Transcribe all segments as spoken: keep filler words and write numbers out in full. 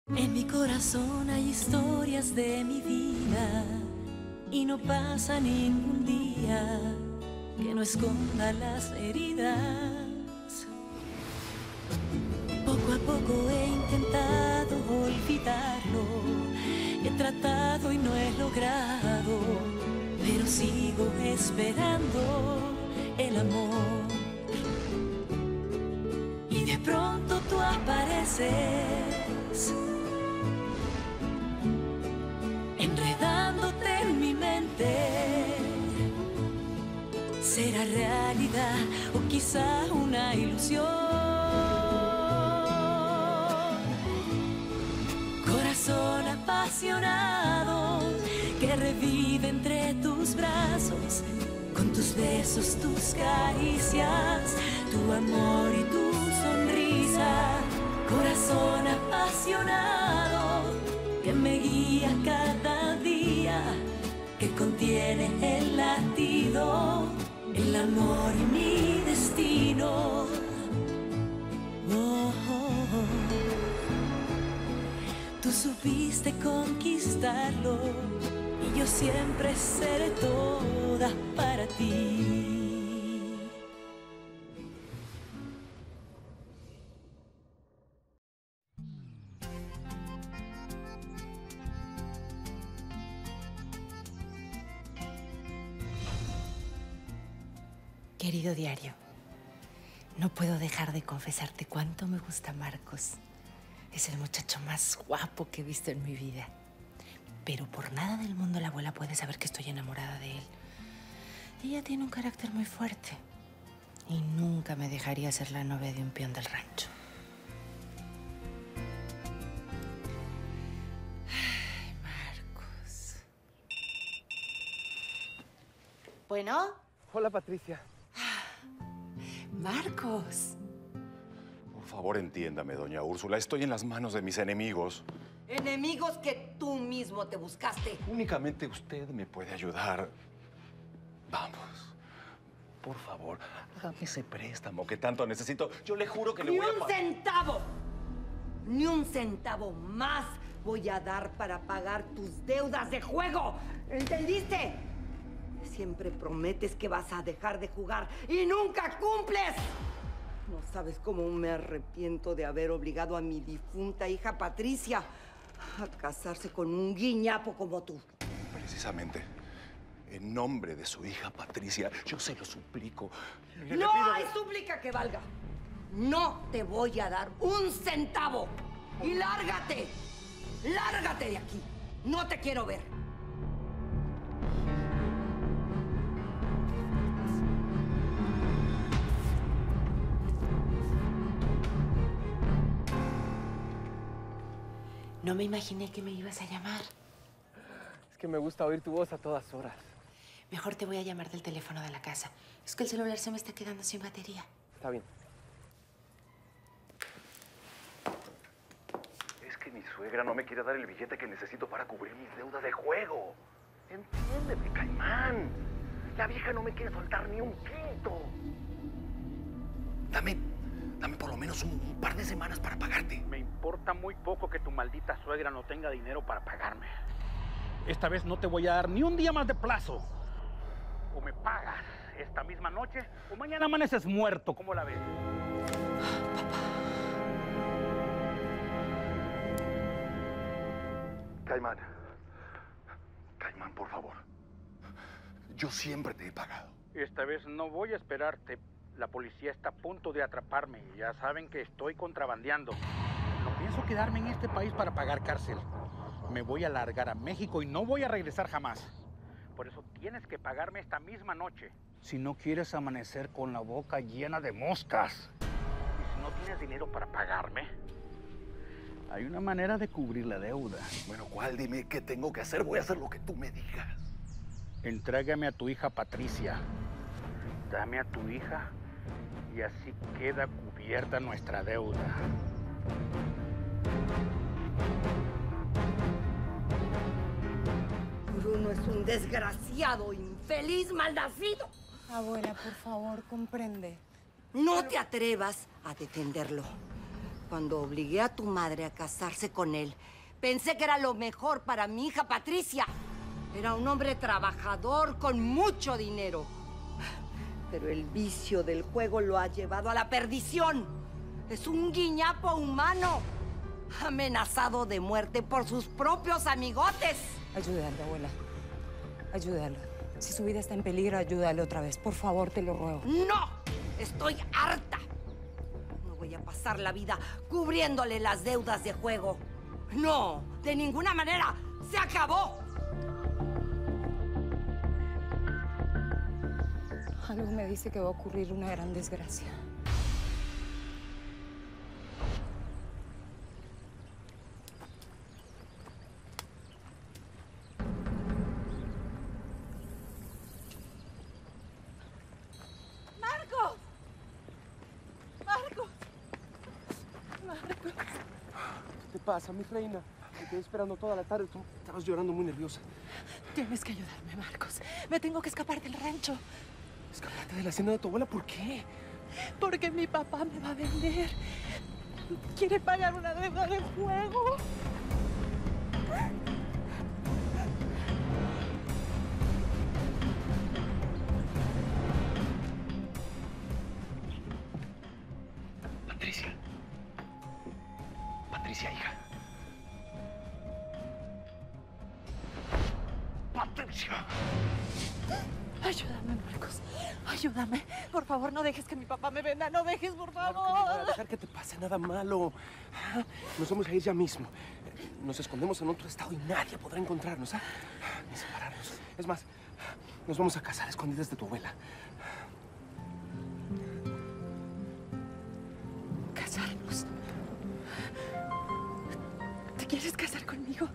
En mi corazón hay historias de mi vida y no pasa ningún día que no esconda las heridas. Poco a poco he intentado olvidarlo, he tratado y no he logrado, pero sigo esperando el amor. Y de pronto tú apareces, enredándote en mi mente. ¿Será realidad o quizá una ilusión? Corazón apasionado que revive entre tus brazos, con tus besos, tus caricias, tu amor y tu sonrisa. Corazón apasionado que me guía cada día, que contiene el latido, el amor y mi destino. Oh, oh, oh. Tú supiste conquistarlo y yo siempre seré toda para ti. Querido diario, no puedo dejar de confesarte cuánto me gusta Marcos. Es el muchacho más guapo que he visto en mi vida. Pero por nada del mundo la abuela puede saber que estoy enamorada de él. Ella tiene un carácter muy fuerte y nunca me dejaría ser la novia de un peón del rancho. Ay, Marcos. ¿Bueno? Hola, Patricia. Marcos. Por favor, entiéndame, doña Úrsula. Estoy en las manos de mis enemigos. Enemigos que tú mismo te buscaste. Únicamente usted me puede ayudar. Vamos. Por favor, hágame ese préstamo que tanto necesito. Yo le juro que le ¡Ni voy a... un centavo! ¡Ni un centavo más voy a dar para pagar tus deudas de juego! ¿Entendiste? Siempre prometes que vas a dejar de jugar y nunca cumples. No sabes cómo me arrepiento de haber obligado a mi difunta hija Patricia a casarse con un guiñapo como tú. Precisamente, en nombre de su hija Patricia, yo se lo suplico. Le- le ¡No pido- hay súplica que valga! No te voy a dar un centavo. ¡Y lárgate! ¡Lárgate de aquí! ¡No te quiero ver! No me imaginé que me ibas a llamar. Es que me gusta oír tu voz a todas horas. Mejor te voy a llamar del teléfono de la casa. Es que el celular se me está quedando sin batería. Está bien. Es que mi suegra no me quiere dar el billete que necesito para cubrir mis deudas de juego. Entiéndeme, Caimán. La vieja no me quiere soltar ni un quinto. Dame, dame por lo menos un, un par de semanas para pagarte. Me importa muy poco que tu maldita suegra no tenga dinero para pagarme. Esta vez no te voy a dar ni un día más de plazo. O me pagas esta misma noche o mañana amaneces muerto. ¿Cómo la ves? Caimán. Caimán, por favor. Yo siempre te he pagado. Esta vez no voy a esperarte. La policía está a punto de atraparme y ya saben que estoy contrabandeando. No pienso quedarme en este país para pagar cárcel. Me voy a largar a México y no voy a regresar jamás. Por eso tienes que pagarme esta misma noche. Si no quieres amanecer con la boca llena de moscas. Y si no tienes dinero para pagarme, hay una manera de cubrir la deuda. Bueno, ¿cuál? Dime qué tengo que hacer. Voy a hacer lo que tú me digas. Entrégame a tu hija Patricia. Dame a tu hija y así queda cubierta nuestra deuda. Bruno es un desgraciado, infeliz, malnacido. Abuela, por favor, comprende. No te atrevas a defenderlo. Cuando obligué a tu madre a casarse con él, pensé que era lo mejor para mi hija Patricia. Era un hombre trabajador con mucho dinero. Pero el vicio del juego lo ha llevado a la perdición. Es un guiñapo humano, amenazado de muerte por sus propios amigotes. Ayúdalo, abuela. Ayúdalo. Si su vida está en peligro, ayúdalo otra vez. Por favor, te lo ruego. ¡No! Estoy harta. No voy a pasar la vida cubriéndole las deudas de juego. No, de ninguna manera. ¡Se acabó! Algo me dice que va a ocurrir una gran desgracia. ¡Marcos! ¡Marcos! ¡Marcos! ¿Qué te pasa, mi reina? Me quedé esperando toda la tarde. Tú estabas llorando muy nerviosa. Tienes que ayudarme, Marcos. Me tengo que escapar del rancho. ¿Escaparte de la hacienda de tu abuela? ¿Por qué? Porque mi papá me va a vender. Quiere pagar una deuda de juego. Patricia. Patricia, hija. Patricia. Ayúdame, Marcos. Ayúdame. Por favor, no dejes que mi papá me venda. No dejes, por Claro que no favor. voy a dejar que te pase nada malo. Ah, Nos vamos a ir ya mismo. Nos escondemos en otro estado y nadie podrá encontrarnos, ¿ah? Ni separarnos. Es más, nos vamos a casar a escondidas de tu abuela. ¿Casarnos? ¿Te quieres casar conmigo?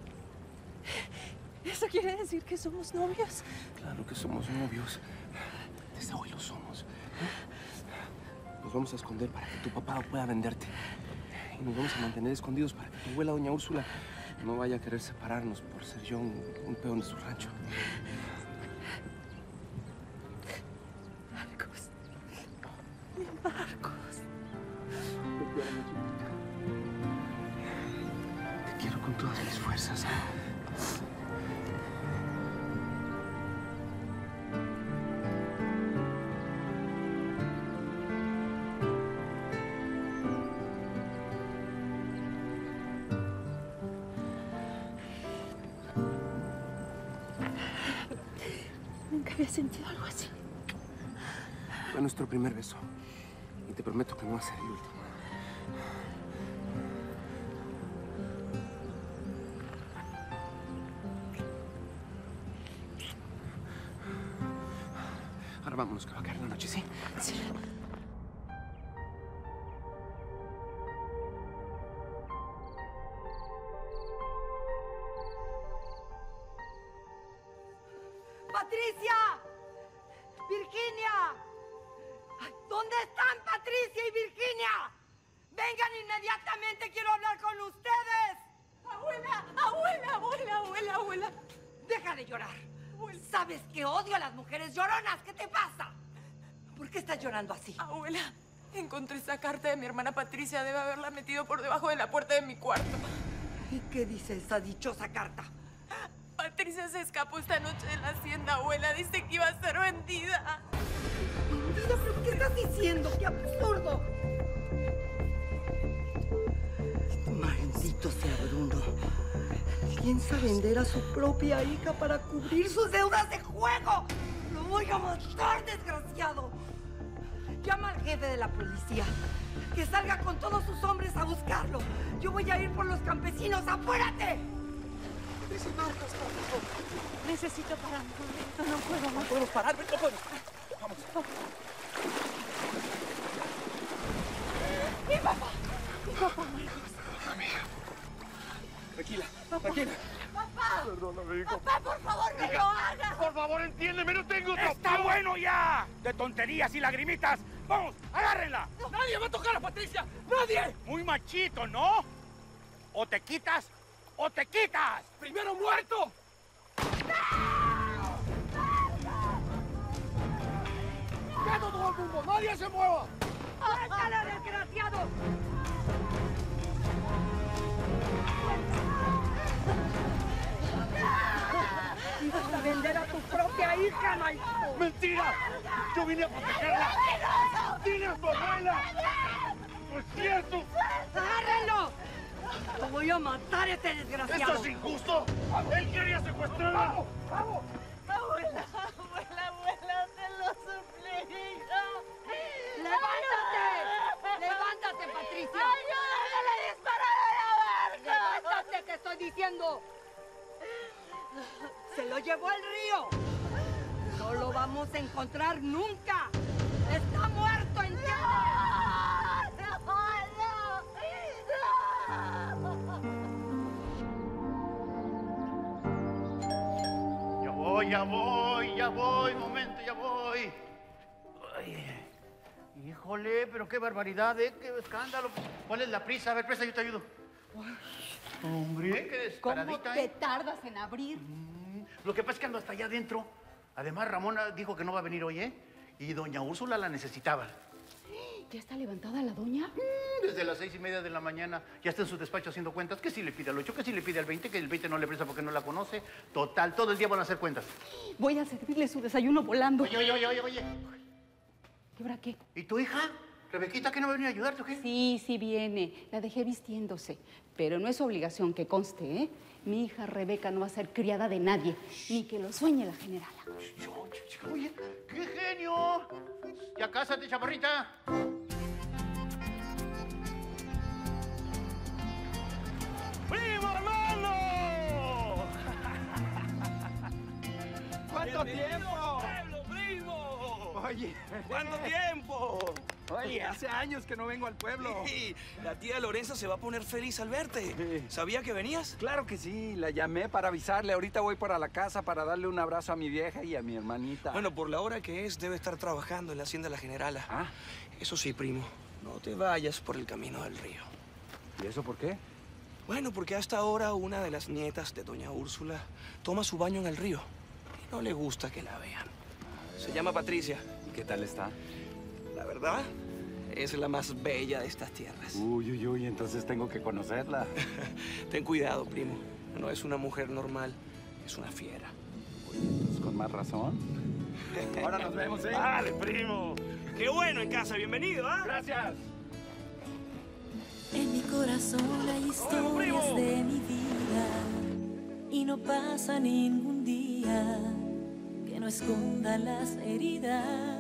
¿Eso quiere decir que somos novios? Claro que somos novios. Desde hoy lo somos. ¿eh? Nos vamos a esconder para que tu papá pueda venderte. Y nos vamos a mantener escondidos para que tu abuela, doña Úrsula, no vaya a querer separarnos por ser yo un, un peón de su rancho. Marcos. Mi Marcos. Te quiero mucho, chiquita. Te quiero con todas mis fuerzas. Nunca había sentido algo así. Fue nuestro primer beso. Y te prometo que no va a ser el último. Ahora vámonos, que va a caer la noche, ¿sí? Sí. ¡Patricia! ¡Virginia! Ay, ¿dónde están Patricia y Virginia? ¡Vengan inmediatamente! ¡Quiero hablar con ustedes! Abuela, abuela, abuela, abuela, abuela. ¡Deja de llorar! ¿Sabes que odio a las mujeres lloronas? ¿Qué te pasa? ¿Por qué estás llorando así? Abuela, encontré esa carta de mi hermana Patricia. Debe haberla metido por debajo de la puerta de mi cuarto. ¿Y qué dice esa dichosa carta? Patricia se escapó esta noche de la hacienda, abuela. Dice que iba a ser vendida. ¿Vendida? ¿Pero qué estás diciendo? ¡Qué absurdo! Maldito sea Bruno. Piensa vender a su propia hija para cubrir sus deudas de juego. ¡Lo voy a matar, desgraciado! Llama al jefe de la policía. Que salga con todos sus hombres a buscarlo. Yo voy a ir por los campesinos. ¡Apúrate! Marcos, por favor. Necesito parar un momento. No puedo No más. podemos parar, no podemos. Vamos. Mi papá. Mi papá, Marcos. Amiga. Tranquila, tranquila. Papá. Perdóname, hijo. Papá, por favor, no lo hagas. Por favor, entiéndeme, no tengo otra ¡Está bueno ya! De tonterías y lagrimitas. ¡Vamos, agárrenla! ¡Nadie va a tocar a Patricia! ¡Nadie! Muy machito, ¿no? O te quitas o te quitas. ¡Primero muerto! ¡Quieto todo el mundo! ¡Nadie se mueva! ¡Suéltala, desgraciado! la hija, no hay... ¡Mentira! ¡Yo vine a protegerla! ¡Dile a tu abuela! ¡No es cierto! ¡Agárrenlo! ¡Lo voy a matar a este desgraciado! ¡Esto es injusto! ¡Él quería secuestrarla! ¡Vamos! ¡Vamos! Abuela, abuela, abuela, te lo suplico. ¡Levántate! ¡Levántate, Patricia! ¡Ayúdame, le dispararon a Marcos! ¡Levántate, te estoy diciendo! ¡Se lo llevó al río! ¡No lo vamos a encontrar nunca! ¡Está muerto, ¿entiendes? Ya voy, ya voy, ya voy, momento, ya voy. Ay, híjole, pero qué barbaridad, ¿eh? Qué escándalo. ¿Cuál es la prisa? A ver, presta, yo te ayudo. Hombre, qué desparadita. ¿Cómo te ¿eh? tardas en abrir? Mm, lo que pasa es que ando hasta allá adentro. Además, Ramona dijo que no va a venir hoy, ¿eh? Y doña Úrsula la necesitaba. ¿Ya está levantada la doña? Mm, desde las seis y media de la mañana ya está en su despacho haciendo cuentas. Que si le pide al ocho, que si le pide al veinte, que el veinte no le presta porque no la conoce. Total, todo el día van a hacer cuentas. Voy a servirle su desayuno volando. Oye, oye, oye, oye, oye. ¿Y ahora qué? ¿Y tu hija? ¿Rebequita, que no va a venir a ayudarte o qué? Sí, sí viene. La dejé vistiéndose. Pero no es obligación que conste, ¿eh? Mi hija Rebeca no va a ser criada de nadie. Ni que lo sueñe la generala. Oye, ¡qué genio! Ya cásate, chaparrita. ¡Primo, hermano! ¿Cuánto tiempo? ¡Pueblo, primo! Oye, ¿Cuánto tiempo? oye, hace años que no vengo al pueblo. Sí, la tía Lorenza se va a poner feliz al verte. Sí. ¿Sabía que venías? Claro que sí, la llamé para avisarle. Ahorita voy para la casa para darle un abrazo a mi vieja y a mi hermanita. Bueno, por la hora que es, debe estar trabajando en la hacienda La Generala. Ah. Eso sí, primo, no te vayas por el camino del río. ¿Y eso por qué? Bueno, porque hasta ahora una de las nietas de doña Úrsula toma su baño en el río y no le gusta que la vean. Se llama Patricia. ¿Y qué tal está? La verdad, es la más bella de estas tierras. Uy, uy, uy, entonces tengo que conocerla. Ten cuidado, primo. No es una mujer normal, es una fiera. Pues con más razón. Ahora nos vemos, ¿eh? Dale, primo. Qué bueno en casa, bienvenido, ¿ah? Gracias. En mi corazón hay historias de mi vida y no pasa ningún día que no esconda las heridas.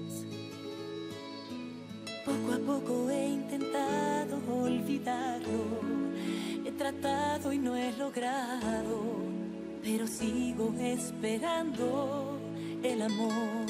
Poco a poco he intentado olvidarlo, he tratado y no he logrado, pero sigo esperando el amor.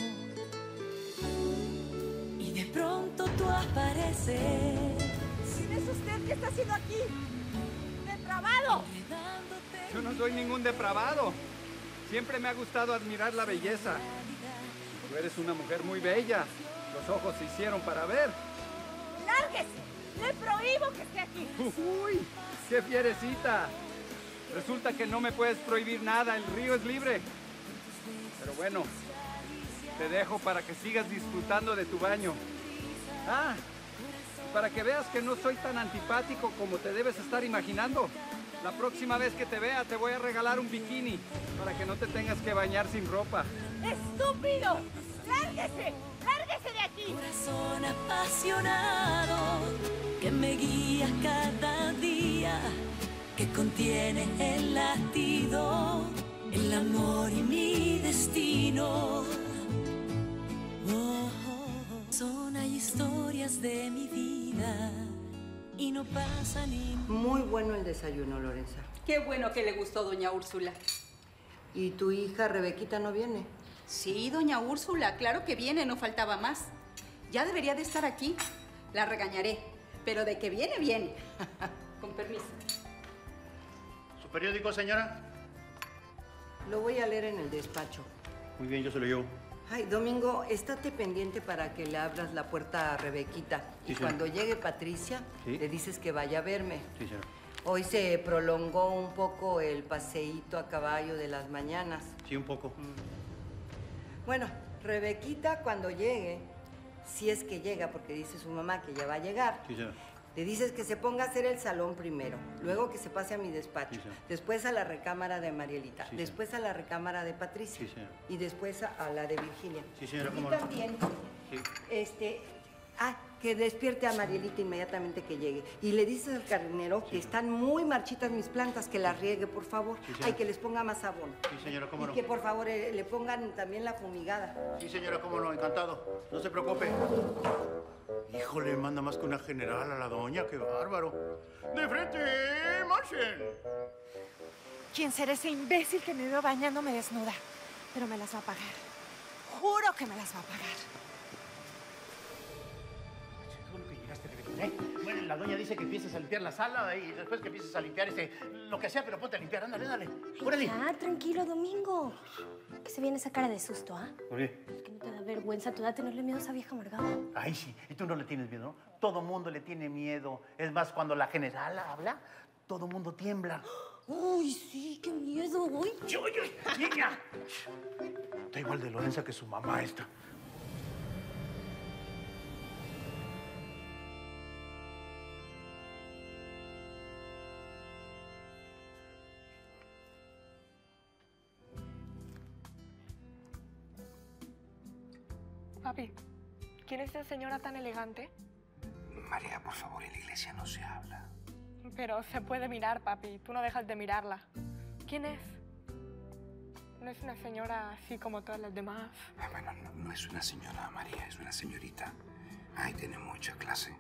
Y de pronto tú apareces. ¿Quién es usted? ¿Qué está haciendo aquí? ¡Depravado! Yo no soy ningún depravado. Siempre me ha gustado admirar la belleza. Tú eres una mujer muy bella. Los ojos se hicieron para ver. ¡Lárguese! ¡Le prohíbo que esté aquí! ¡Uy! ¡Qué fierecita! Resulta que no me puedes prohibir nada. El río es libre. Pero bueno, te dejo para que sigas disfrutando de tu baño. Ah, para que veas que no soy tan antipático como te debes estar imaginando. La próxima vez que te vea te voy a regalar un bikini para que no te tengas que bañar sin ropa. ¡Estúpido! ¡Lárguese! ¡Lárguese de aquí! Corazón apasionado que me guía cada día, que contiene el latido, el amor y mi destino. Oh, oh, oh. Son hay historias de mi vida y no pasa ni... Muy bueno el desayuno, Lorenza. Qué bueno que le gustó doña Úrsula. ¿Y tu hija Rebequita no viene? Sí, doña Úrsula, claro que viene, no faltaba más. Ya debería de estar aquí. La regañaré, pero de que viene, viene. Con permiso. ¿Su periódico, señora? Lo voy a leer en el despacho. Muy bien, yo se lo llevo. Ay, Domingo, estate pendiente para que le abras la puerta a Rebequita. Sí, y señora. cuando llegue Patricia, ¿Sí? le dices que vaya a verme. Sí, señora. Hoy se prolongó un poco el paseíto a caballo de las mañanas. Sí, un poco. Bueno, Rebequita cuando llegue, si es que llega, porque dice su mamá que ya va a llegar, Sí, señora. Le dices que se ponga a hacer el salón primero, luego que se pase a mi despacho, Sí, después a la recámara de Marielita, Sí, después a la recámara de Patricia Sí, señora. y después a, a la de Virginia. Sí, señora, Y cómo no. también, Sí. este, ah, que despierte a Marielita inmediatamente que llegue. Y le dices al jardinero que están muy marchitas mis plantas, que las riegue, por favor. Sí, señora. Ay, que les ponga más abono. Sí, señora, cómo Y no. que por favor eh, le pongan también la fumigada. Sí, señora, cómo no, encantado. No se preocupe. Híjole, manda más que una general a la doña, qué bárbaro. ¡De frente, marchen! ¿Quién será ese imbécil que me veo bañándome desnuda? Pero me las va a pagar. Juro que me las va a pagar. Seguro que llegaste, Rebeca, ¿eh? Bueno, la doña dice que empieces a limpiar la sala y después que empieces a limpiar ese... Lo que sea, pero ponte a limpiar. Ándale, dale. Órale. Ya, tranquilo, Domingo. ¿Qué se viene esa cara de susto, ah? ¿Por qué? Es que no te da vergüenza tu da tenerle miedo a esa vieja amargada. Ay, sí. Y tú no le tienes miedo, ¿no? Todo mundo le tiene miedo. Es más, cuando la general habla, todo mundo tiembla. Uy, sí, qué miedo, uy. ¡Uy, uy, niña! Está igual de Lorenza que su mamá esta. Papi, ¿quién es esa señora tan elegante? María, por favor, en la iglesia no se habla. Pero se puede mirar, papi. Tú no dejas de mirarla. ¿Quién es? No es una señora así como todas las demás. Ah, bueno, no, no es una señora, María, es una señorita. Ay, tiene mucha clase.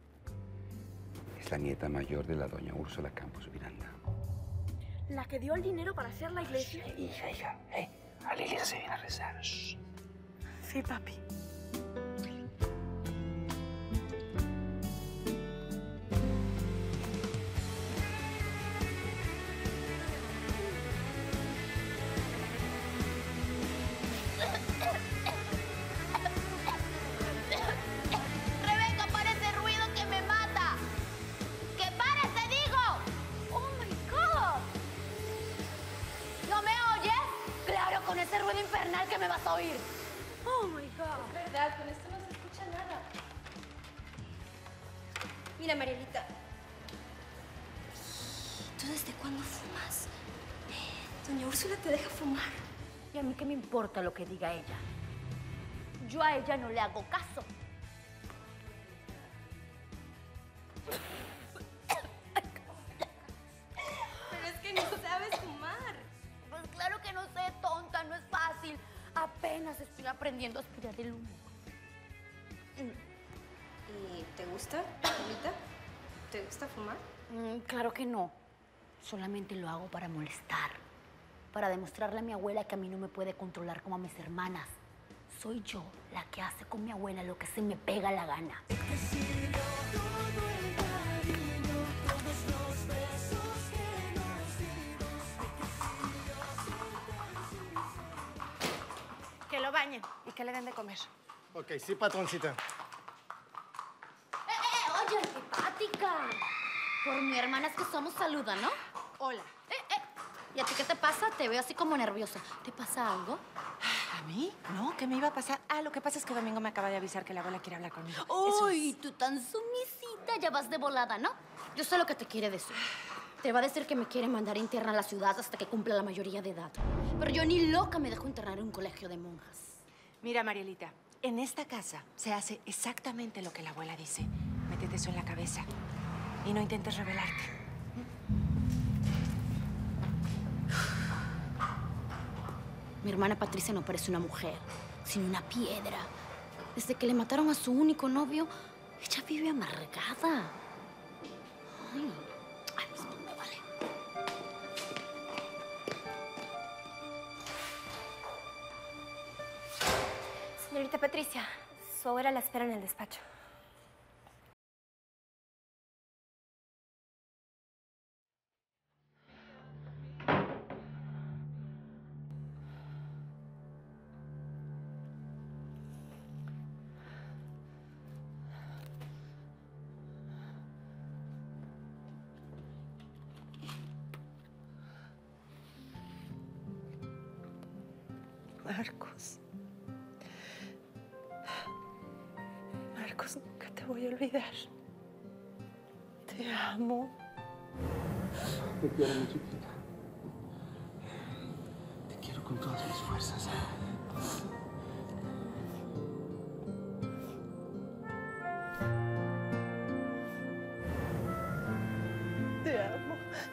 Es la nieta mayor de la doña Úrsula Campos Miranda. ¿La que dio el dinero para hacer la iglesia? Hija, hija, eh, a la iglesia se viene a rezar. Shh. Sí, papi. Rebeca, para ese ruido que me mata. ¡Que pares, te digo! ¡Oh, my God! ¿No me oyes? Claro, con ese ruido infernal que me vas a oír. ¡Oh, my God! Es verdad, con esto no se escucha nada. Mira, Marielita. ¿Tú desde cuándo fumas? Doña Úrsula te deja fumar. ¿Y a mí qué me importa lo que diga ella? Yo a ella no le hago caso. Pero es que no sabes fumar. Pues claro que no sé, tonta, no es fácil. Apenas estoy aprendiendo a aspirar el humo. ¿Y te gusta, Marielita? ¿Te gusta fumar? Mm, claro que no. Solamente lo hago para molestar. Para demostrarle a mi abuela que a mí no me puede controlar como a mis hermanas. Soy yo la que hace con mi abuela lo que se me pega la gana. Que lo bañen y que le den de comer. Ok, sí, patroncita. ¡Eh, eh! ¡Oye, antipática! Por mi hermana es que somos saluda, ¿no? Hola. ¡Eh, eh! ¿Y a ti qué te pasa? Te veo así como nerviosa. ¿Te pasa algo? ¿A mí? No, ¿qué me iba a pasar? Ah, lo que pasa es que Domingo me acaba de avisar que la abuela quiere hablar conmigo. ¡Uy! Tú tan sumisita, ya vas de volada, ¿no? Yo sé lo que te quiere decir. Te va a decir que me quiere mandar interna a la ciudad hasta que cumpla la mayoría de edad. Pero yo ni loca me dejo internar en un colegio de monjas. Mira, Marielita, en esta casa se hace exactamente lo que la abuela dice. Métete eso en la cabeza y no intentes rebelarte. Mi hermana Patricia no parece una mujer, sino una piedra. Desde que le mataron a su único novio, ella vive amargada. Ay, ay, esto me vale. Señorita Patricia, su abuela la espera en el despacho. Marcos. Marcos, nunca te voy a olvidar. Te amo. Te quiero, mi chiquita. Te quiero con todas mis fuerzas. Te amo.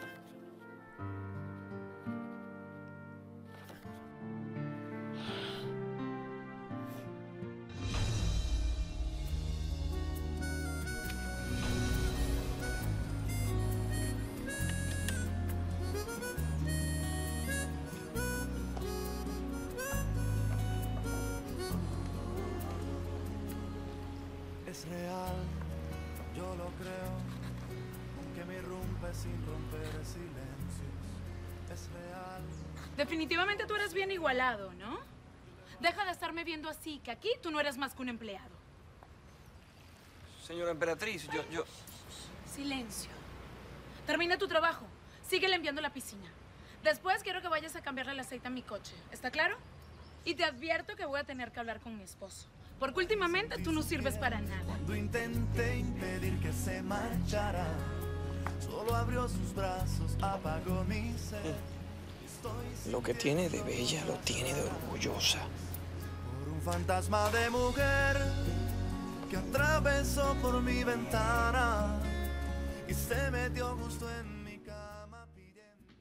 Es real, yo lo creo, aunque me irrumpe sin romper silencios. Es real. Definitivamente tú eres bien igualado, ¿no? Deja de estarme viendo así, que aquí tú no eres más que un empleado. Señora Emperatriz, yo, yo... Silencio. Termina tu trabajo. Sigue limpiando la piscina. Después quiero que vayas a cambiarle el aceite a mi coche. ¿Está claro? Y te advierto que voy a tener que hablar con mi esposo. Porque últimamente tú no sirves para nada. Cuando intenté impedir que se marchara, solo abrió sus brazos, apagó mi sed. Lo que tiene de bella lo tiene de orgullosa. Por un fantasma de mujer que atravesó por mi ventana y se metió justo en mi cama pidiendo...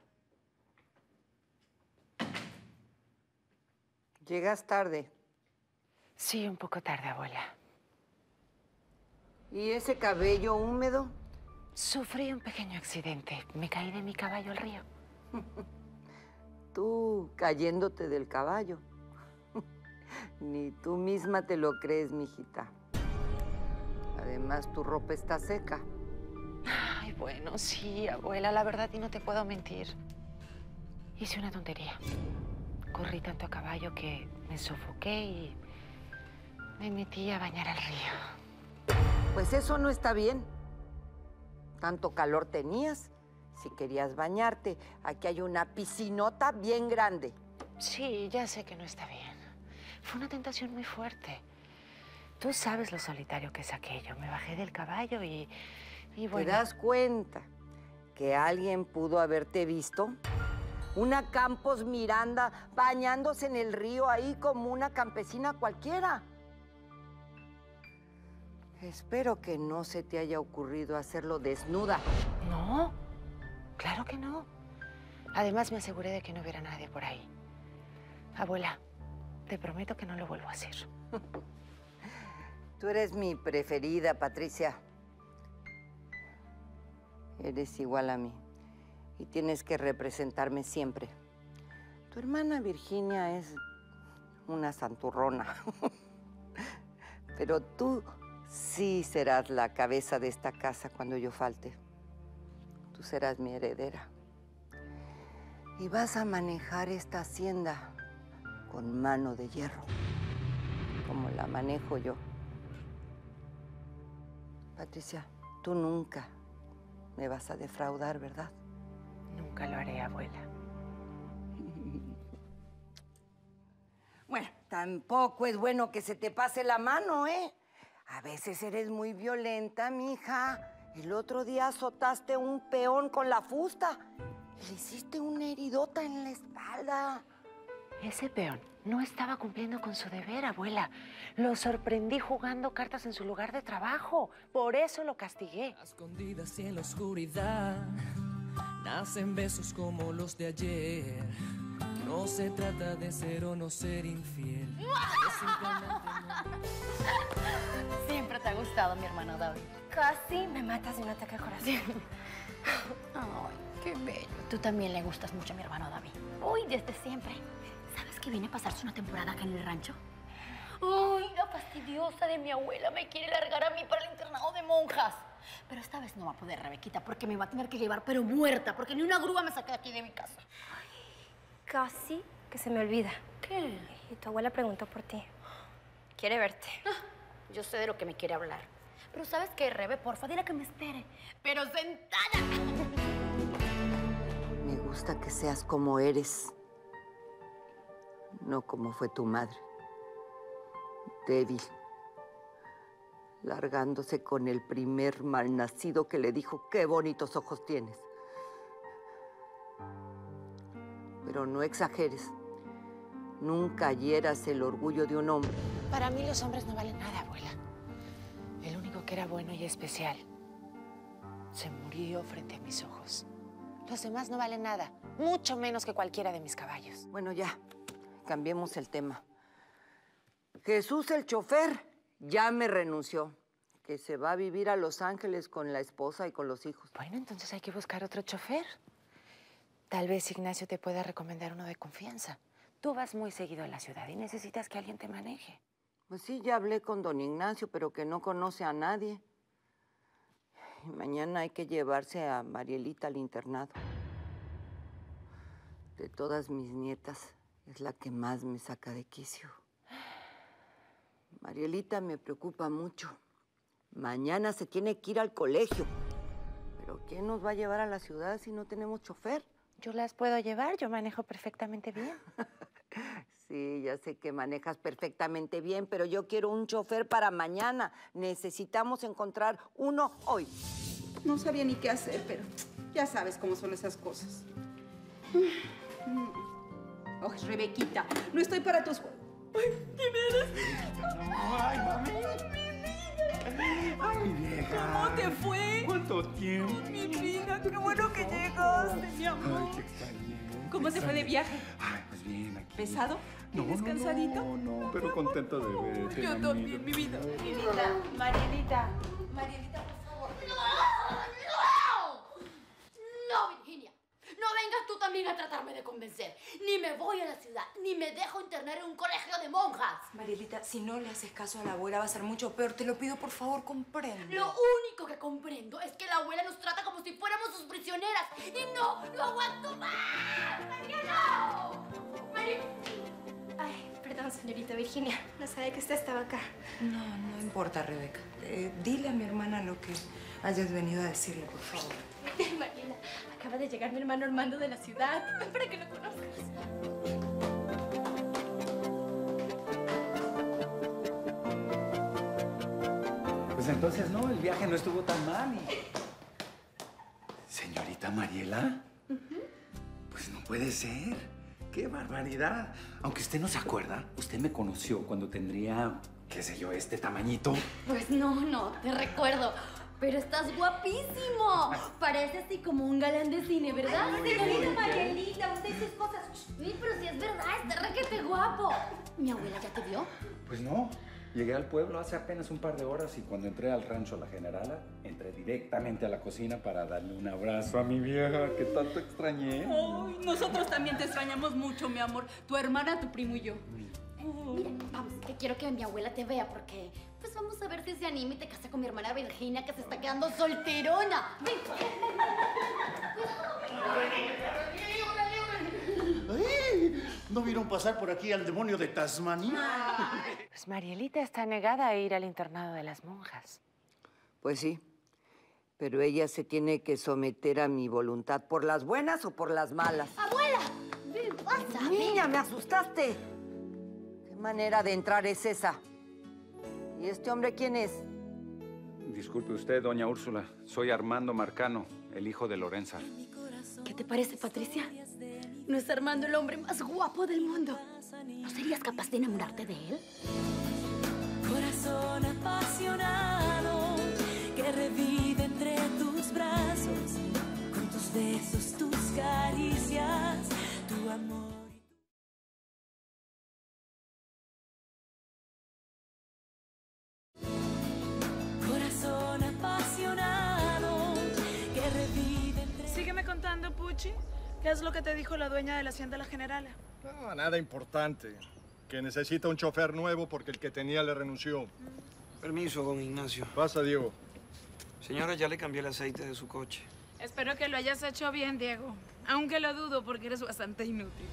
Llegas tarde. Sí, un poco tarde, abuela. ¿Y ese cabello húmedo? Sufrí un pequeño accidente. Me caí de mi caballo al río. Tú cayéndote del caballo. Ni tú misma te lo crees, mijita. Además, tu ropa está seca. Ay, bueno, sí, abuela, la verdad, y no te puedo mentir. Hice una tontería. Corrí tanto a caballo que me sofoqué y me metí a bañar al río. Pues eso no está bien. Tanto calor tenías. Si querías bañarte, aquí hay una piscinota bien grande. Sí, ya sé que no está bien. Fue una tentación muy fuerte. Tú sabes lo solitario que es aquello. Me bajé del caballo y, y bueno... ¿Te das cuenta que alguien pudo haberte visto? Una Campos Miranda bañándose en el río ahí como una campesina cualquiera. Espero que no se te haya ocurrido hacerlo desnuda. No, claro que no. Además, me aseguré de que no hubiera nadie por ahí. Abuela, te prometo que no lo vuelvo a hacer. Tú eres mi preferida, Patricia. Eres igual a mí y tienes que representarme siempre. Tu hermana Virginia es una santurrona. Pero tú sí serás la cabeza de esta casa cuando yo falte. Tú serás mi heredera. Y vas a manejar esta hacienda con mano de hierro, como la manejo yo. Patricia, tú nunca me vas a defraudar, ¿verdad? Nunca lo haré, abuela. Bueno, tampoco es bueno que se te pase la mano, ¿eh? A veces eres muy violenta, mija. El otro día azotaste un peón con la fusta y le hiciste una heridota en la espalda. Ese peón no estaba cumpliendo con su deber, abuela. Lo sorprendí jugando cartas en su lugar de trabajo. Por eso lo castigué. A escondidas y en la oscuridad nacen besos como los de ayer. No se trata de ser o no ser infiel. Es simplemente... Siempre te ha gustado mi hermano David. Casi me matas de un ataque al corazón. Ay, qué bello. Tú también le gustas mucho a mi hermano David. Uy, desde siempre. ¿Sabes que viene a pasarse una temporada acá en el rancho? Uy, la fastidiosa de mi abuela me quiere largar a mí para el internado de monjas. Pero esta vez no va a poder, Rebequita, porque me va a tener que llevar, pero muerta, porque ni una grúa me saca de aquí de mi casa. Casi que se me olvida. ¿Qué? Y tu abuela preguntó por ti. Quiere verte. Ah, yo sé de lo que me quiere hablar. Pero ¿sabes qué, Rebe? Porfa, dile que me espere. Pero sentada. Me gusta que seas como eres, no como fue tu madre. Débil. largándose con el primer malnacido que le dijo qué bonitos ojos tienes. Pero no exageres. Nunca hieras el orgullo de un hombre. Para mí los hombres no valen nada, abuela. El único que era bueno y especial se murió frente a mis ojos. Los demás no valen nada, mucho menos que cualquiera de mis caballos. Bueno, ya, cambiemos el tema. Jesús, el chofer, ya me renunció. Que se va a vivir a Los Ángeles con la esposa y con los hijos. Bueno, entonces hay que buscar otro chofer. Tal vez Ignacio te pueda recomendar uno de confianza. Tú vas muy seguido a la ciudad y necesitas que alguien te maneje. Pues sí, ya hablé con don Ignacio, pero que no conoce a nadie. Y mañana hay que llevarse a Marielita al internado. De todas mis nietas, es la que más me saca de quicio. Marielita me preocupa mucho. Mañana se tiene que ir al colegio. ¿Pero quién nos va a llevar a la ciudad si no tenemos chofer? Yo las puedo llevar, yo manejo perfectamente bien. Sí, ya sé que manejas perfectamente bien, pero yo quiero un chofer para mañana. Necesitamos encontrar uno hoy. No sabía ni qué hacer, pero ya sabes cómo son esas cosas. Oh, Rebequita, no estoy para tus... Ay, ¿quién eres? No, ay, mami. Ay, mi vieja. ¿Cómo te fue? ¿Cuánto tiempo? Mi vida, qué bueno que llegaste, mi amor. Ay, te extrañé. ¿Cómo se fue de viaje? Ay, pues bien, aquí. ¿Pesado? No, ¿Vienes no, cansadito? No, no, pero contento de verte, Yo mamita. también, mi vida. Marielita, Marielita. Marielita, por favor. ¡No! ¡No! No, Virginia. No vengas tú también a tratarme de convencer. Ni me voy a la ciudad, ni me dejo internar en un colegio de monjas. Marielita, si no le haces caso a la abuela va a ser mucho peor. Te lo pido, por favor, comprende. Lo único que comprendo es que la abuela nos trata como si fuéramos sus prisioneras. Y no, no aguanto más. ¡María, no! María... Ay, perdón, señorita Virginia. No sabía que usted estaba acá. No, no importa, Rebeca. Eh, dile a mi hermana lo que hayas venido a decirle, por favor. Mariela, acaba de llegar mi hermano Armando de la ciudad. Ven para que lo conozcas. Pues entonces no, el viaje no estuvo tan mal. Y... Señorita Mariela, pues no puede ser. ¡Qué barbaridad! Aunque usted no se acuerda, usted me conoció cuando tendría, qué sé yo, este tamañito. Pues no, no, te recuerdo. Pero estás guapísimo. Parece así como un galán de cine, ¿verdad? Ay, Señorita muy Marielita, usted y sus cosas. Sí, pero si es verdad, está requete guapo. ¿Mi abuela ya te vio? Pues no. Llegué al pueblo hace apenas un par de horas y cuando entré al rancho La Generala, entré directamente a la cocina para darle un abrazo a mi vieja, que tanto extrañé. Ay, nosotros también te extrañamos mucho, mi amor. Tu hermana, tu primo y yo. Mira, vamos, que quiero que mi abuela te vea porque... Pues vamos a ver si se anima y te casa con mi hermana Virginia, que se está quedando solterona. Ven. Ay, ¿no vieron pasar por aquí al demonio de Tasmania? Pues Marielita está negada a ir al internado de las monjas. Pues sí, pero ella se tiene que someter a mi voluntad, ¿por las buenas o por las malas? ¡Abuela! Ven, pasa. Niña, me asustaste. ¿Qué manera de entrar es esa? ¿Y este hombre quién es? Disculpe usted, doña Úrsula. Soy Armando Marcano, el hijo de Lorenza. ¿Qué te parece, Patricia? ¿No es Armando el hombre más guapo del mundo? ¿No serías capaz de enamorarte de él? Corazón apasionado que revive entre tus brazos, con tus besos, tus caricias, tu amor. Corazón apasionado que revive entre... Sígueme contando, Puchi. ¿Qué es lo que te dijo la dueña de la hacienda La Generala? No, nada importante. Que necesita un chofer nuevo porque el que tenía le renunció. Permiso, don Ignacio. Pasa, Diego. Señora, ya le cambié el aceite de su coche. Espero que lo hayas hecho bien, Diego. Aunque lo dudo porque eres bastante inútil.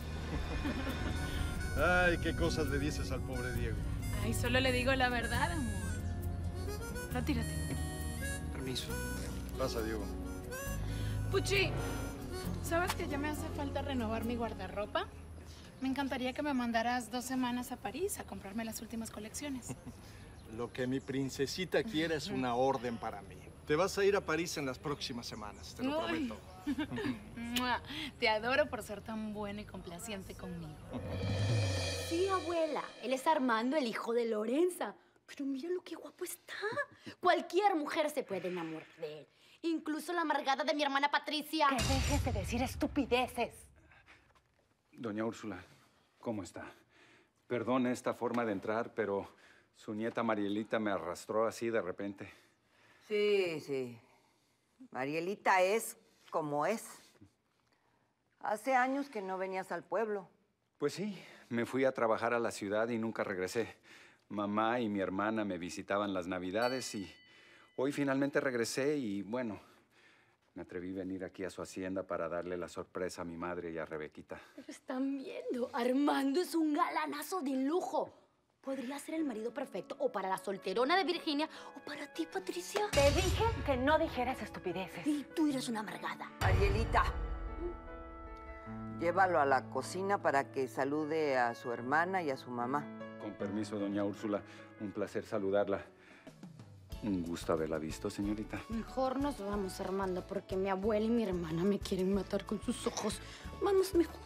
Ay, qué cosas le dices al pobre Diego. Ay, solo le digo la verdad, amor. Retírate. Permiso. Pasa, Diego. Puchi, ¿sabes que ya me hace falta renovar mi guardarropa? Me encantaría que me mandaras dos semanas a París a comprarme las últimas colecciones. Lo que mi princesita quiere es una orden para mí. Te vas a ir a París en las próximas semanas, te lo Ay. prometo. Mua. Te adoro por ser tan buena y complaciente conmigo. Sí, abuela. Él es Armando, el hijo de Lorenza. Pero mira lo que guapo está. Cualquier mujer se puede enamorar de él. Incluso la amargada de mi hermana Patricia. Que dejes de decir estupideces. Doña Úrsula, ¿cómo está? Perdone esta forma de entrar, pero su nieta Marielita me arrastró así de repente. Sí, sí. Marielita es como es. Hace años que no venías al pueblo. Pues sí, me fui a trabajar a la ciudad y nunca regresé. Mamá y mi hermana me visitaban las Navidades y hoy finalmente regresé y, bueno, me atreví a venir aquí a su hacienda para darle la sorpresa a mi madre y a Rebequita. Pero están viendo, Armando es un galanazo de lujo. Podría ser el marido perfecto o para la solterona de Virginia o para ti, Patricia. Te dije que no dijeras estupideces. Y tú eres una amargada. Marielita, llévalo a la cocina para que salude a su hermana y a su mamá. Con permiso, doña Úrsula, un placer saludarla. Un gusto haberla visto, señorita. Mejor nos vamos, Armando, porque mi abuela y mi hermana me quieren matar con sus ojos. Vamos mejor.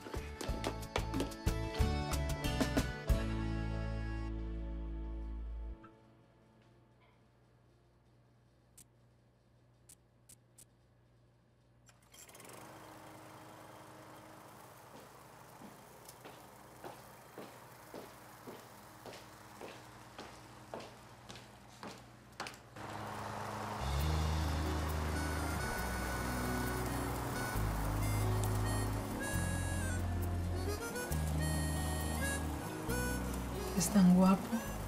Es tan guapo.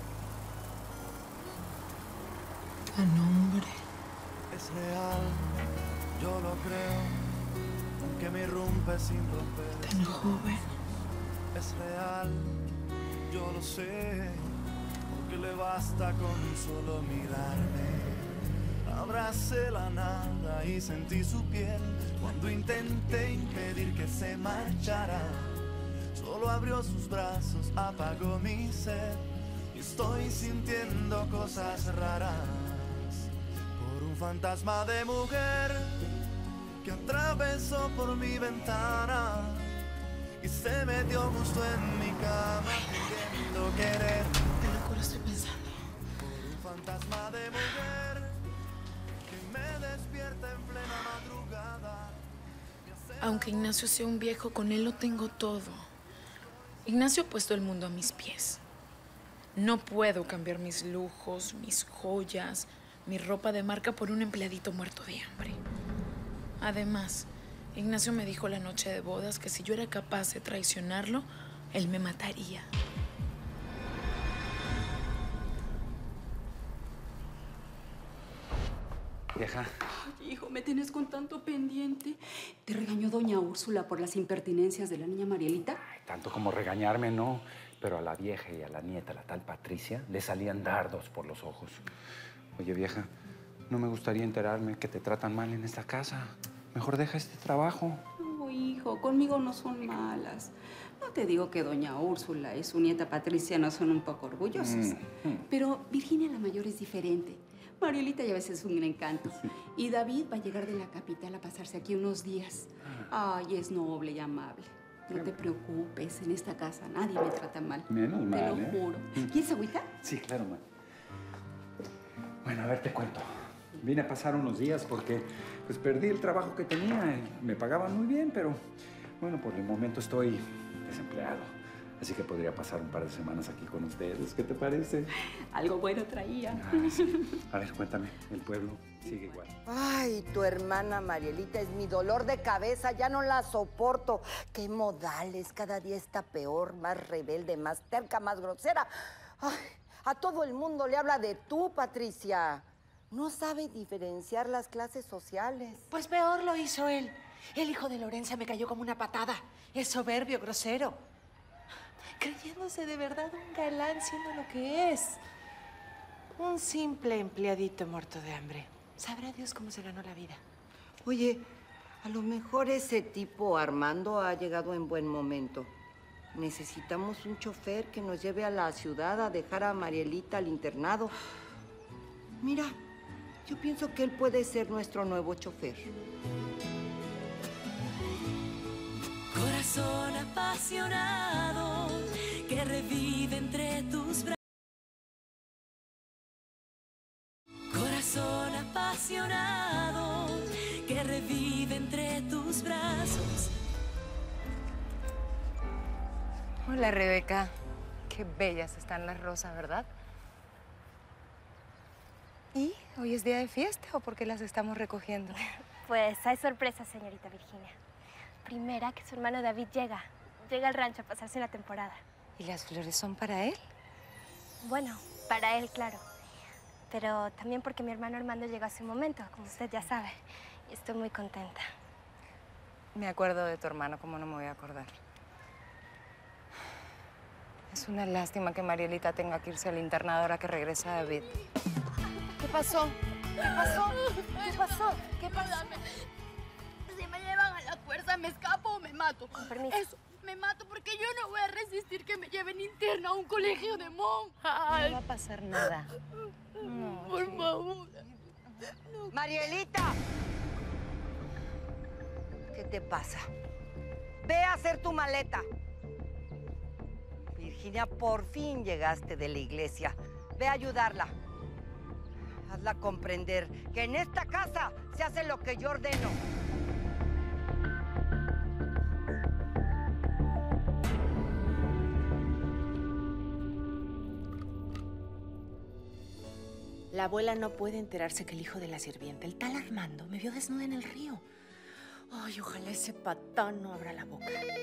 Tan hombre. Es real, yo lo creo, aunque me irrumpe sin romper. Tan joven. Es real, yo lo sé, porque le basta con solo mirarme. Abracé la nada y sentí su piel cuando intenté impedir que se marchara. Solo abrió sus brazos, apagó mi sed y estoy sintiendo cosas raras por un fantasma de mujer que atravesó por mi ventana y se metió justo en mi cama pidiendo querer. ¿Qué locura estoy pensando? Por un fantasma de mujer que me despierta en plena madrugada. Aunque Ignacio sea un viejo, con él lo tengo todo. Ignacio ha puesto el mundo a mis pies. No puedo cambiar mis lujos, mis joyas, mi ropa de marca por un empleadito muerto de hambre. Además, Ignacio me dijo la noche de bodas que si yo era capaz de traicionarlo, él me mataría. Vieja. Ay, hijo, me tienes con tanto pendiente. ¿Te regañó doña Úrsula por las impertinencias de la niña Marielita? Ay, tanto como regañarme, no. Pero a la vieja y a la nieta, la tal Patricia, le salían dardos por los ojos. Oye, vieja, no me gustaría enterarme que te tratan mal en esta casa. Mejor deja este trabajo. No, hijo, conmigo no son malas. No te digo que doña Úrsula y su nieta Patricia no son un poco orgullosas. Mm, mm. Pero Virginia la mayor es diferente. Marielita ya a veces es un encanto. Y David va a llegar de la capital a pasarse aquí unos días. Ay, es noble y amable. No te preocupes, en esta casa nadie me trata mal. Menos mal, Te lo ¿eh? juro. ¿Quieres agüita? Sí, claro, ma. Bueno, a ver, te cuento. Vine a pasar unos días porque pues perdí el trabajo que tenía. Me pagaban muy bien, pero bueno, por el momento estoy desempleado. Así que podría pasar un par de semanas aquí con ustedes. ¿Qué te parece? Algo bueno traía. Ah, sí. A ver, cuéntame. ¿El pueblo sigue igual? Ay, tu hermana Marielita es mi dolor de cabeza, ya no la soporto. Qué modales, cada día está peor, más rebelde, más terca, más grosera. Ay, a todo el mundo le habla de tú, Patricia. No sabe diferenciar las clases sociales. Pues peor lo hizo él. El hijo de Lorenza me cayó como una patada. Es soberbio, grosero. Creyéndose de verdad un galán siendo lo que es. Un simple empleadito muerto de hambre. Sabrá Dios cómo se ganó la vida. Oye, a lo mejor ese tipo Armando ha llegado en buen momento. Necesitamos un chofer que nos lleve a la ciudad a dejar a Marielita al internado. Mira, yo pienso que él puede ser nuestro nuevo chofer. Corazón apasionado que revive entre tus brazos. Corazón apasionado que revive entre tus brazos. Hola, Rebeca. Qué bellas están las rosas, ¿verdad? ¿Y hoy es día de fiesta o por qué las estamos recogiendo? Pues hay sorpresa, señorita Virginia. Primera, que su hermano David llega. Llega al rancho a pasarse una temporada. ¿Y las flores son para él? Bueno, para él, claro. Pero también porque mi hermano Armando llegó hace un momento, como usted ya sabe. Y estoy muy contenta. Me acuerdo de tu hermano, ¿cómo no me voy a acordar? Es una lástima que Marielita tenga que irse al internado ahora que regresa David. ¿Qué pasó? ¿Qué pasó? ¿Qué pasó? ¿Qué pasó? Si me llevan a la fuerza, ¿me escapo o me mato? Con permiso. Eso, me mato porque yo no voy a resistir que me lleven interna a un colegio de monjas. No va a pasar nada. No, por sí. favor. ¡Marielita! ¿Qué te pasa? Ve a hacer tu maleta. Virginia, por fin llegaste de la iglesia. Ve a ayudarla. Hazla comprender que en esta casa se hace lo que yo ordeno. La abuela no puede enterarse que el hijo de la sirvienta, el tal Armando, me vio desnuda en el río. Ay, ojalá ese patán no abra la boca.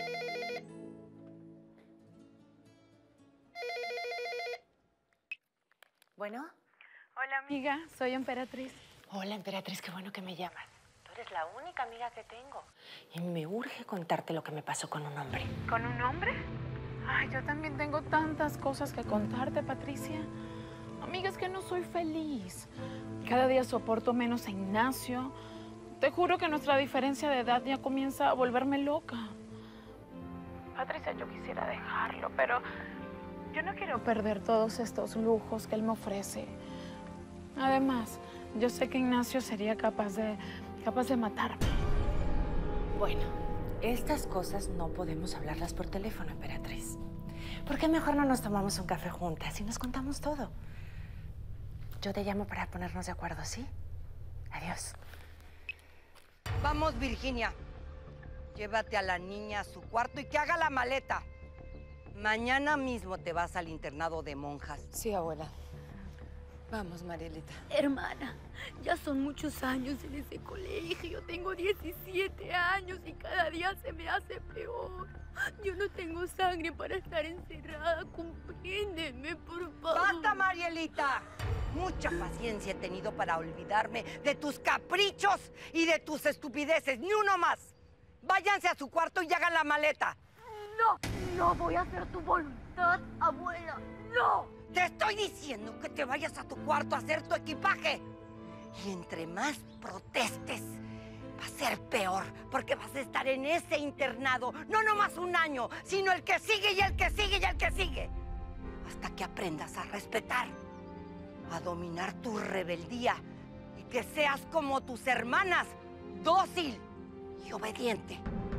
Bueno. Hola, amiga. Soy Emperatriz. Hola, Emperatriz. Qué bueno que me llamas. Tú eres la única amiga que tengo. Y me urge contarte lo que me pasó con un hombre. ¿Con un hombre? Ay, yo también tengo tantas cosas que contarte, Patricia. Amiga, es que no soy feliz. Cada día soporto menos a Ignacio. Te juro que nuestra diferencia de edad ya comienza a volverme loca. Patricia, yo quisiera dejarlo, pero yo no quiero perder todos estos lujos que él me ofrece. Además, yo sé que Ignacio sería capaz de, capaz de matarme. Bueno, estas cosas no podemos hablarlas por teléfono, Emperatriz. ¿Por qué mejor no nos tomamos un café juntas y nos contamos todo? Yo te llamo para ponernos de acuerdo, ¿sí? Adiós. Vamos, Virginia. Llévate a la niña a su cuarto y que haga la maleta. Mañana mismo te vas al internado de monjas. Sí, abuela. Vamos, Marielita. Hermana, ya son muchos años en ese colegio. Tengo diecisiete años y cada día se me hace peor. Yo no tengo sangre para estar encerrada. Compréndeme, por favor. ¡Basta, Marielita! Mucha paciencia he tenido para olvidarme de tus caprichos y de tus estupideces. ¡Ni uno más! Váyanse a su cuarto y hagan la maleta. No, no voy a hacer tu voluntad, abuela. ¡No! Te estoy diciendo que te vayas a tu cuarto a hacer tu equipaje. Y entre más protestes, va a ser peor, porque vas a estar en ese internado, no nomás un año, sino el que sigue y el que sigue y el que sigue. Hasta que aprendas a respetar, a dominar tu rebeldía y que seas como tus hermanas, dócil y obediente.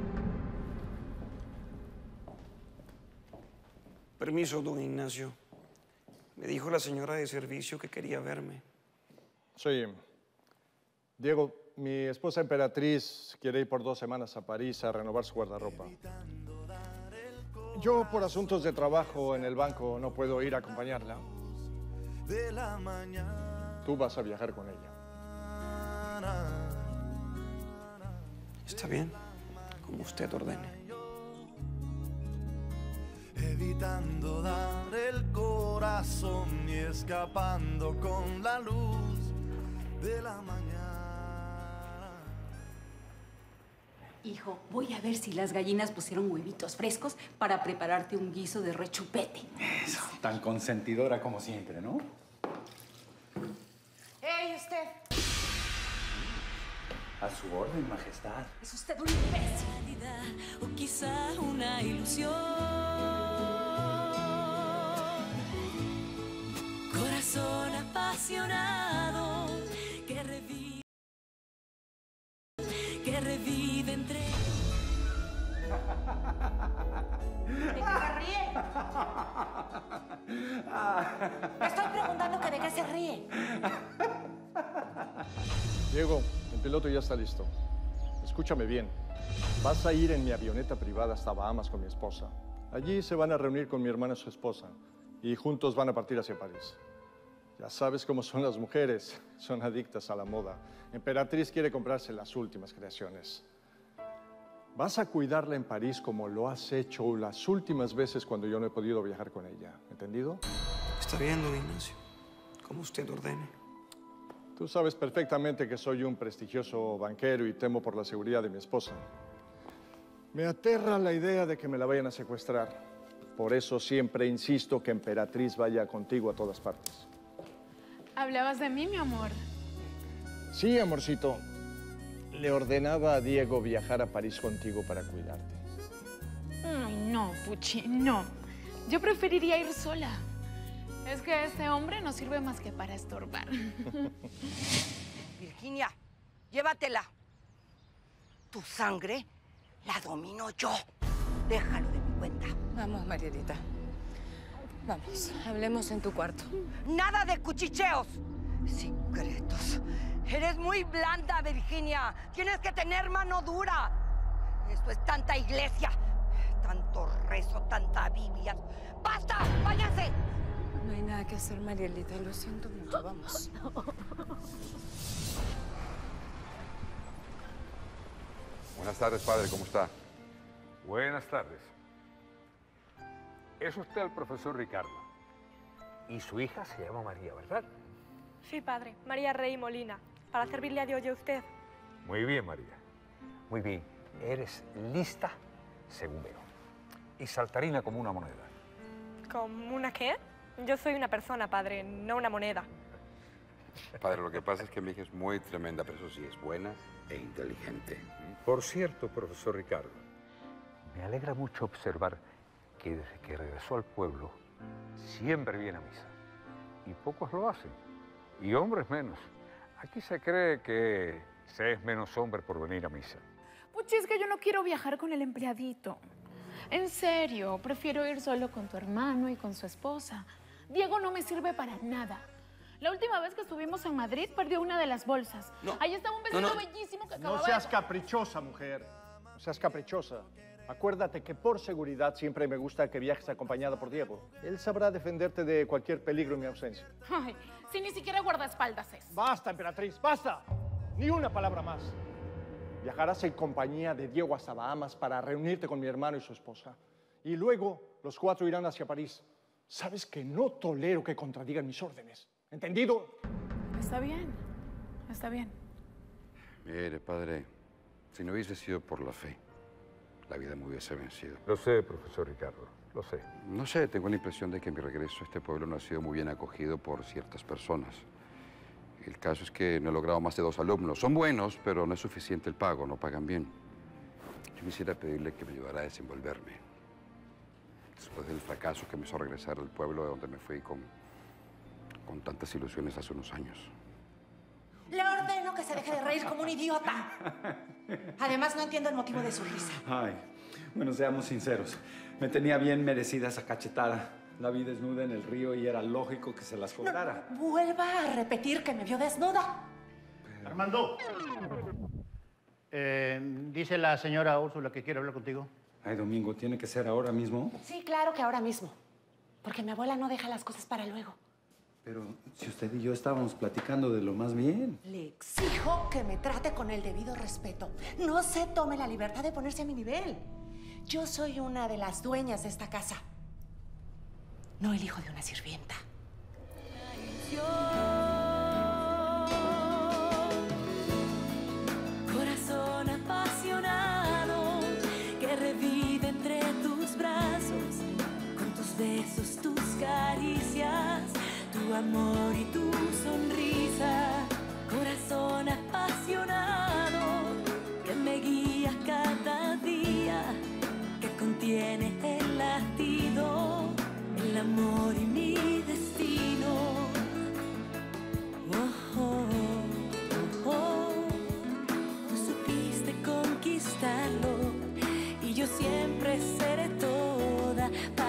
Permiso, don Ignacio. Me dijo la señora de servicio que quería verme. Sí. Diego, mi esposa Emperatriz quiere ir por dos semanas a París a renovar su guardarropa. Yo, por asuntos de trabajo en el banco, no puedo ir a acompañarla. Tú vas a viajar con ella. Está bien, como usted ordene. Evitando dar el corazón y escapando con la luz de la mañana. Hijo, voy a ver si las gallinas pusieron huevitos frescos para prepararte un guiso de rechupete. Eso, tan consentidora como siempre, ¿no? ¡Ey, usted! A su orden, majestad. Es usted un imbécil. O quizá una ilusión. Corazón apasionado que revive, que revive entre... ¿De qué se ríe? Me estoy preguntando que de qué se ríe. Diego, el piloto ya está listo. Escúchame bien. Vas a ir en mi avioneta privada hasta Bahamas con mi esposa. Allí se van a reunir con mi hermana y su esposa. Y juntos van a partir hacia París. Ya sabes cómo son las mujeres. Son adictas a la moda. Emperatriz quiere comprarse las últimas creaciones. Vas a cuidarla en París como lo has hecho las últimas veces cuando yo no he podido viajar con ella. ¿Entendido? Está bien, don Ignacio. Como usted ordene. Tú sabes perfectamente que soy un prestigioso banquero y temo por la seguridad de mi esposa. Me aterra la idea de que me la vayan a secuestrar. Por eso siempre insisto que Emperatriz vaya contigo a todas partes. ¿Hablabas de mí, mi amor? Sí, amorcito. Le ordenaba a Diego viajar a París contigo para cuidarte. Ay, no, Puchi, no. Yo preferiría ir sola. Es que este hombre no sirve más que para estorbar. Virginia, llévatela. Tu sangre la domino yo. Déjalo de mi cuenta. Vamos, Marielita. Vamos, hablemos en tu cuarto. Nada de cuchicheos. Secretos. Eres muy blanda, Virginia. Tienes que tener mano dura. Esto es tanta iglesia, tanto rezo, tanta Biblia. ¡Basta! ¡Váyanse! No hay nada que hacer, Marielita. Lo siento mucho. Vamos. Buenas tardes, padre. ¿Cómo está? Buenas tardes. Es usted el profesor Ricardo. Y su hija se llama María, ¿verdad? Sí, padre. María Rey Molina. Para servirle a Dios y a usted. Muy bien, María. Muy bien. Eres lista, según veo. Y saltarina como una moneda. ¿Como una qué? Yo soy una persona, padre, no una moneda. Padre, lo que pasa es que mi hija es muy tremenda, pero eso sí, es buena e inteligente. Por cierto, profesor Ricardo, me alegra mucho observar que desde que regresó al pueblo siempre viene a misa. Y pocos lo hacen. Y hombres menos. Aquí se cree que se es menos hombre por venir a misa. Puchi, es que yo no quiero viajar con el empleadito. En serio, prefiero ir solo con tu hermano y con su esposa. Diego no me sirve para nada. La última vez que estuvimos en Madrid perdió una de las bolsas. No. Ahí estaba un vestido No, no. bellísimo que acababa No seas de... caprichosa, mujer. No seas caprichosa. Acuérdate que por seguridad siempre me gusta que viajes acompañada por Diego. Él sabrá defenderte de cualquier peligro en mi ausencia. Ay, si ni siquiera guardaespaldas es. Basta, emperatriz, basta. Ni una palabra más. Viajarás en compañía de Diego hasta Bahamas para reunirte con mi hermano y su esposa. Y luego los cuatro irán hacia París. Sabes que no tolero que contradigan mis órdenes. ¿Entendido? Está bien, está bien. Mire, padre, si no hubiese sido por la fe, la vida me hubiese vencido. Lo sé, profesor Ricardo, lo sé. No sé, tengo la impresión de que mi regreso a este pueblo no ha sido muy bien acogido por ciertas personas. El caso es que no he logrado más de dos alumnos. Son buenos, pero no es suficiente el pago, no pagan bien. Yo quisiera pedirle que me ayudara a desenvolverme. Después del fracaso que me hizo regresar al pueblo de donde me fui con, con tantas ilusiones hace unos años. Le ordeno que se deje de reír como un idiota. Además, no entiendo el motivo de su risa. Ay, bueno, seamos sinceros. Me tenía bien merecida esa cachetada. La vi desnuda en el río y era lógico que se las cobrara. No, vuelva a repetir que me vio desnuda. Armando. Eh, dice la señora Úrsula que quiere hablar contigo. Ay, Domingo, ¿tiene que ser ahora mismo? Sí, claro que ahora mismo. Porque mi abuela no deja las cosas para luego. Pero si usted y yo estábamos platicando de lo más bien. Le exijo que me trate con el debido respeto. No se tome la libertad de ponerse a mi nivel. Yo soy una de las dueñas de esta casa. No el hijo de una sirvienta. Corazón apasionado que revive entre tus brazos, con tus besos, tus caricias, tu amor y tu sonrisa. Corazón apasionado ofreceré toda.